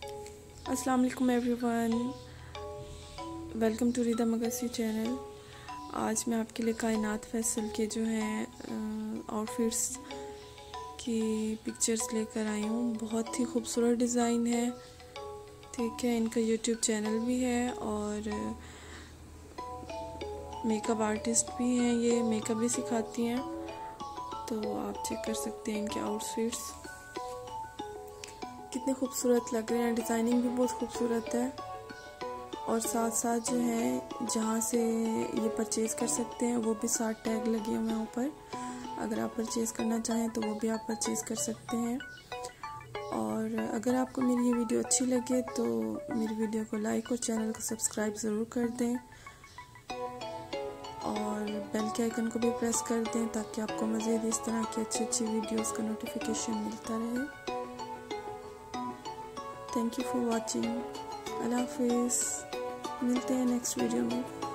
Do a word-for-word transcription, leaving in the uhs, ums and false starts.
अस्सलाम वालेकुम everyone, welcome to Rida Magsi channel. आज मैं आपके लिए कायनात फैसल के जो हैं आउटफिट्स की पिक्चर्स लेकर आई हूँ। बहुत ही खूबसूरत डिज़ाइन है, ठीक है। इनका यूट्यूब चैनल भी है और मेकअप आर्टिस्ट भी हैं, ये मेकअप भी सिखाती हैं, तो आप चेक कर सकते हैं इनके आउटफिट्स कितने खूबसूरत लग रहे हैं। डिज़ाइनिंग भी बहुत खूबसूरत है और साथ साथ जो है जहाँ से ये परचेज़ कर सकते हैं वो भी साथ टैग लगे हुए हैं ऊपर। अगर आप परचेज़ करना चाहें तो वो भी आप परचेज़ कर सकते हैं। और अगर आपको मेरी ये वीडियो अच्छी लगे तो मेरी वीडियो को लाइक और चैनल को सब्सक्राइब ज़रूर कर दें और बेल के आइकन को भी प्रेस कर दें ताकि आपको मज़ीद इस तरह की अच्छी अच्छी वीडियोस का नोटिफिकेशन मिलता रहे। Thank you for watching. अल्लाह हाफिज़, मिलते हैं नेक्स्ट वीडियो में।